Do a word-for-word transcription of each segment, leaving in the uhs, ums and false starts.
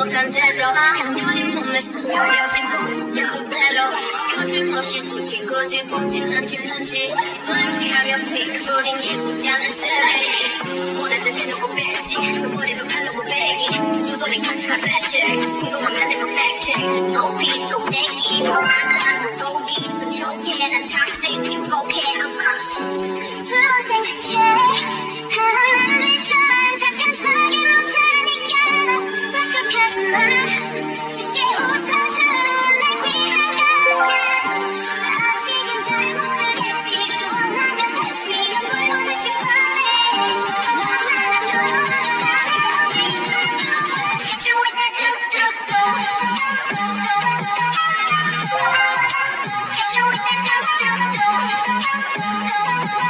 못한 태도 당연히 몸에 스며려진 고민도 배로 거침없이 지키고 싶어진 않지는지 가볍지 그린 예쁘지 않은 세대 원하는 대놓고 뺐지 머리도 가려고 배기 두 손에 칼칼 배치 궁금한 면에서 팩치 높이 또 땡기 앉아 독이 좀 좋게 난 탁생 유혹해 I'm lost 두번 생각해 하나를 참 착한 척이 못하니까 착각하지 마 쉽게 웃어주는 날 위한 거야 아직은 잘 모르겠지 또 원하면 Bless me 넌 물보는 싶어해 너만한 너만한 Hit you with that do-do-do Hit you with that do-do-do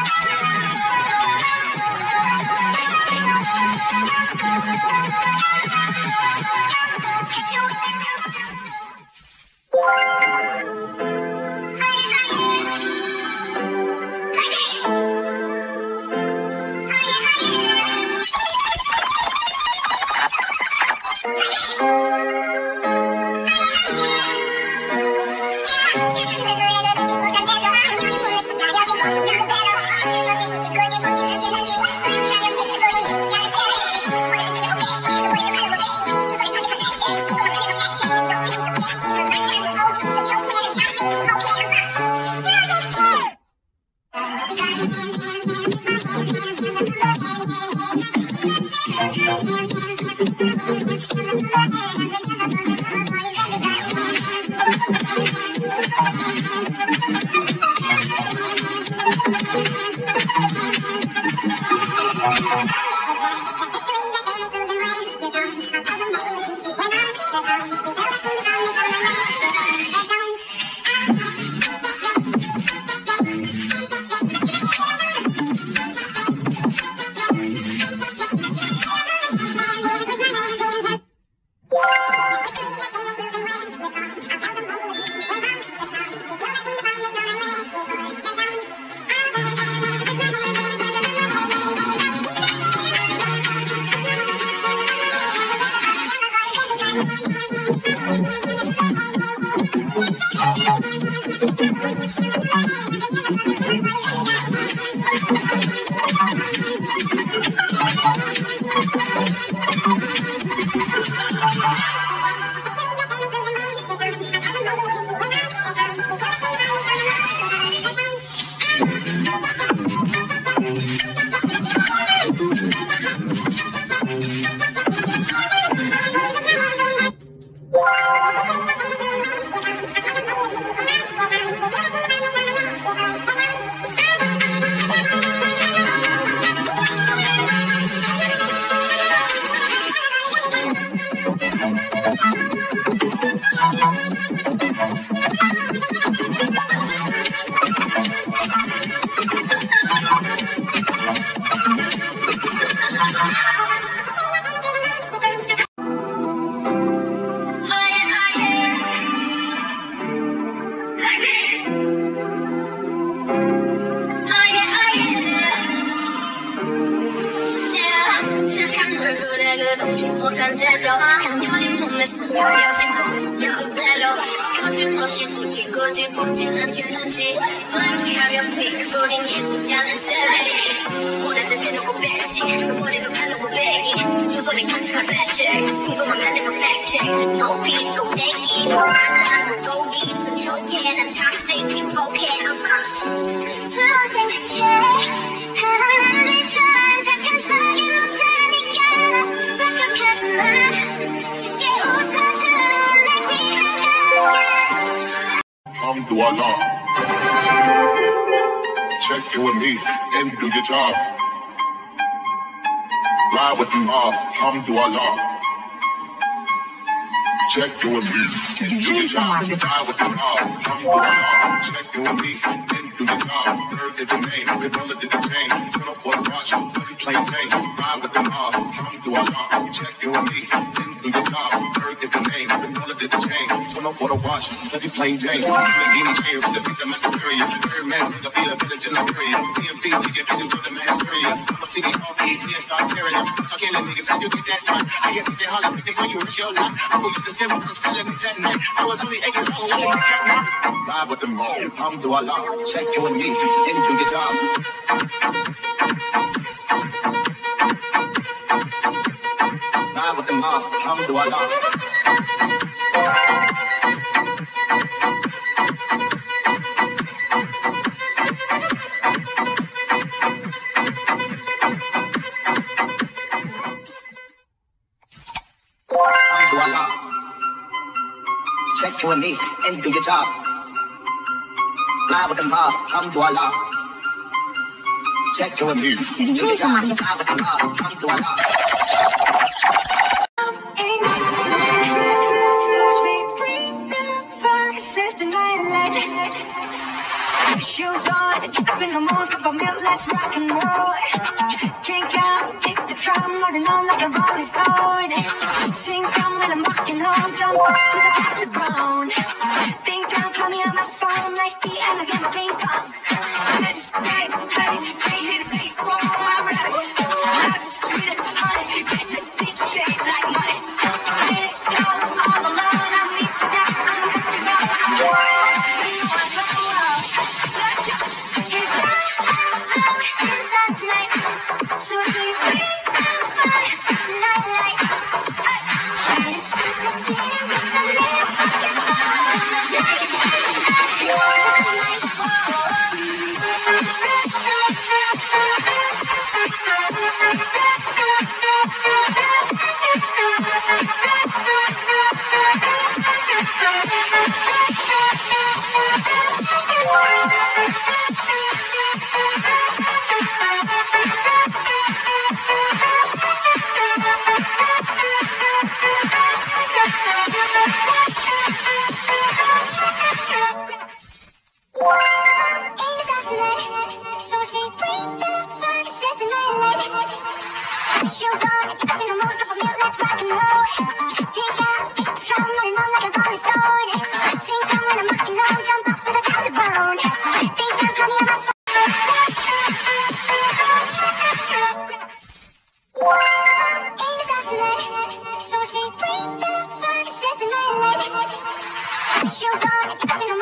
못한 태도 당연히 몸에 스며려진 고민도 배로 거침없이 지키고 싶어진 않지는지 가볍지 그린 예쁘지 않은 세대 원하는 대놓고 뺐지 머리도 가려고 배기 두 손에 칼칼 배치 궁금한 면에서 팩치 높이 또 땡기 앉아 독이 좀 좋게 난 탁생 유혹해 I'm lost 두번 생각해 하나를 참 착한 척이 못하니까 착각하지 마 쉽게 웃어주는 날 위한 거야 Come to Allah. Check you and me and do your job. Ride with the mob. Come to Allah. Check you and me and do your job. Ride with the mob. Come to Allah. Check you and me and do your job. Bird is the name. The brother did the chain. Turn up for the watch. Pussy plain Jane. Ride with the mob. Come to Allah. Check you and me and do your job. Bird is the name. The brother did the chain. turn off for the watch. Does he plain Jane? Lamborghini chair is a piece of my superior. Third man's nigga feel a village in Liberia. T M C ticket bitches go to mass area. I'm a C D R P, T S start tearing up. So can't let niggas how you get that time. I guess if they holler, they tell you risk your life. I'm gonna use the skin from selling it at night. I was really aching, so what you get now? Ride with them all. Alhamdulillah. Check you and me into your job. Ride with them all. Alhamdulillah. Check you and me and do your job. Fly with the mob, alhamdulillah. Check you and me and do your job. Fly with the mob, alhamdulillah. Shoes on, up in the morning, cup of milk, let's rock and roll. Drink out, kick the drum, rolling on like a rolling stone. Sing song when I'm walking home, jump up to the top is brown. Think I'm calling on my phone, nice tea and I get my ping pong. Let's get ready, crazy to see, whoa, I'm ready. I'm just sweet as honey, this big shade like money. Let's go all alone, I'm me today, I'm good to go. I'm bored, you know I know. So if you bring the fire, night Shoes on,